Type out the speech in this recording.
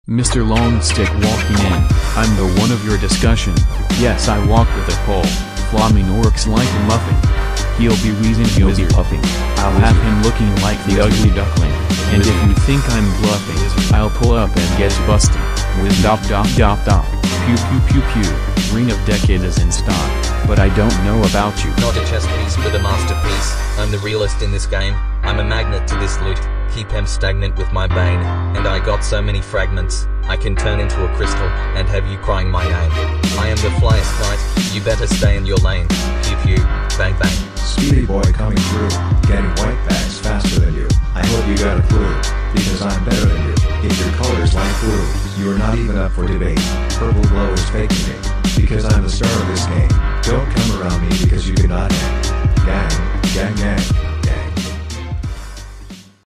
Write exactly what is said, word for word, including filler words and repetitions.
Mister Long Stick walking in, I'm the one of your discussion. Yes, I walk with a pole, Flaming works like a muffin. He'll be wheezing, he'll be puffing. I'll have him looking like the ugly duckling. And if you think I'm bluffing, I'll pull up and get busted. Whiz dop dop dop dop. Pew pew pew pew. Ring of Decade is in stock, but I don't know about you. Not a chess piece but a masterpiece. I'm the realist in this game. I'm a magnet to this loot. Keep him stagnant with my bane. And I got so many fragments, I can turn into a crystal, and have you crying my name. I am the flyest knight, you better stay in your lane. Pew pew, bang bang. Speedy boy coming through, getting white bags faster than you. I hope you got a clue, because I'm better than you. If your color's light blue, you are not even up for debate. Purple glow is faking me, because I'm the star of this game. Don't come around me because you cannot hang. Gang, gang gang.